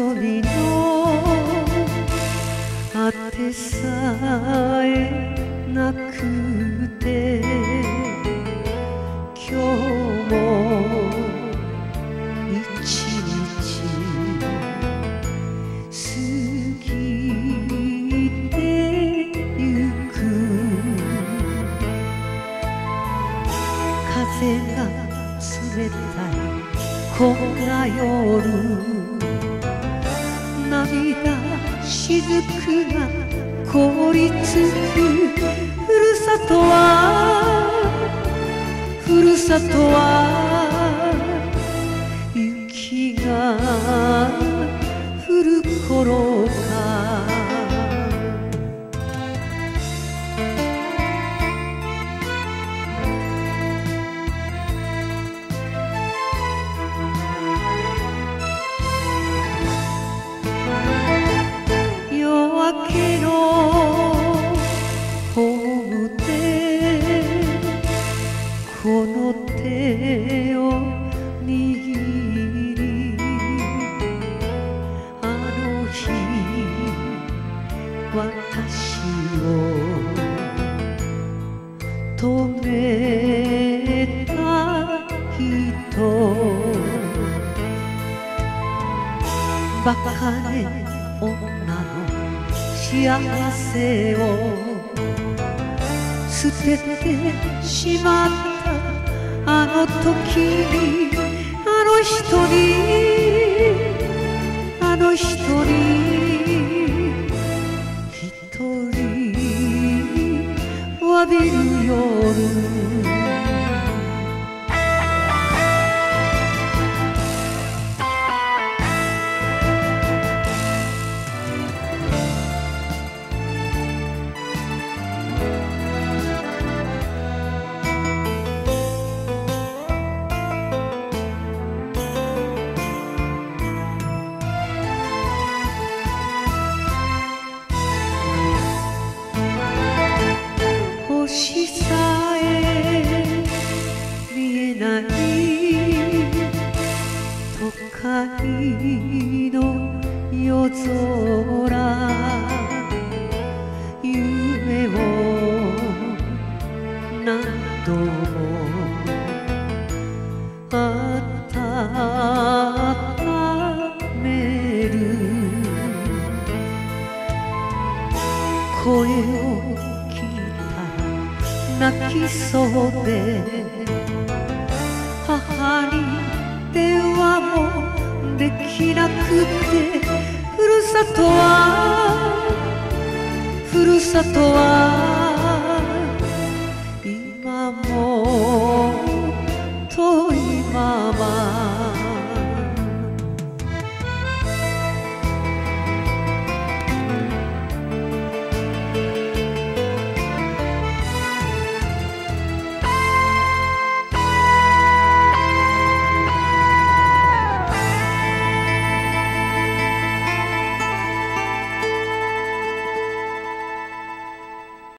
びのあてさえなくて、今日も一日過ぎてゆく。風が冷たいこんな夜、涙しずくが凍りつく。ふるさとはふるさとは雪が降る頃か。夜明けのホームでこの手を握り、あの日私を止めた人、バカね女の幸せを捨ててしまった。あの時にあの人にあの人に一人詫びる夜。星さえ見えない都会の夜空、夢を何度も温める。声を泣きそうで母に電話もできなくて、ふるさとはふるさとは